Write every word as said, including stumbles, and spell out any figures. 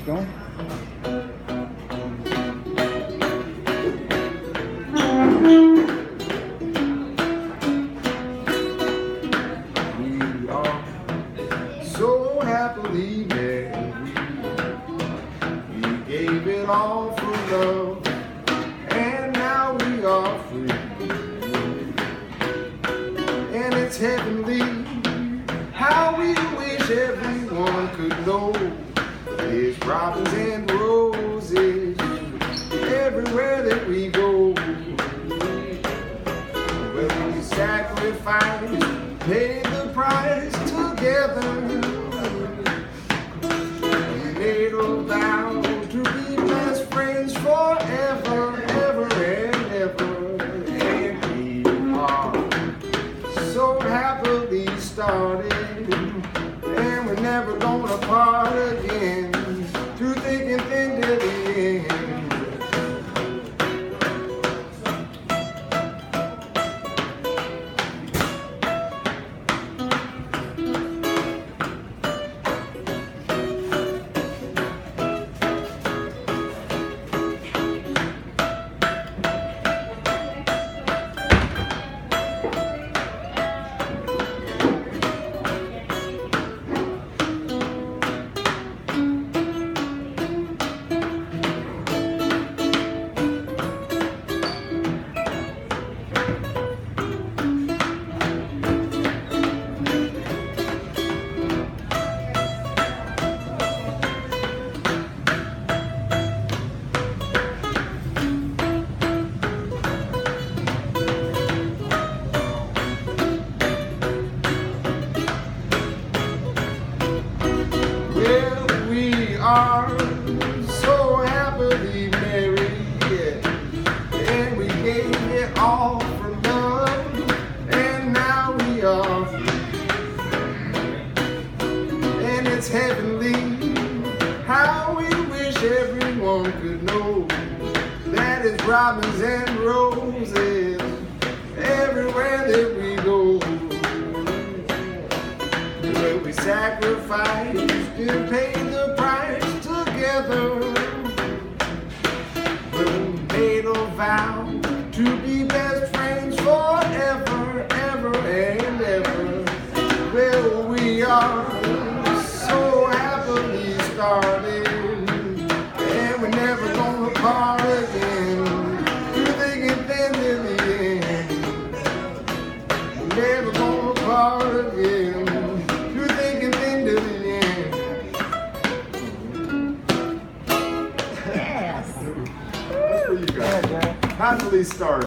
going. We are so happily married. We gave it all for love, and now we are free. And it's heavenly how we wish everyone could know. There's robins and roses everywhere that we go. Whether we sacrifice, pay the price together. We made a vow to be best friends forever, ever and ever. And we are so happily started, and we're never gonna part again, through thick and thin to the end. Well, we are so happily married, yeah. And we gave it all for love, and now we are free. And it's heavenly how we wish everyone could know that it's robins and roses everywhere that we go. Where we sacrifice and pay the price together. When we made a vow to be best friends forever, ever and ever. Well, we are so happily started, and we're never gonna part again, through thick and thin to the end. We're never gonna part again. That's where you go. Happily started.